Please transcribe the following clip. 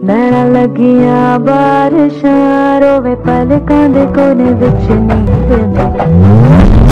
नैना लगियां बारिशां रोवे पलकां दे कोने विच नींद में।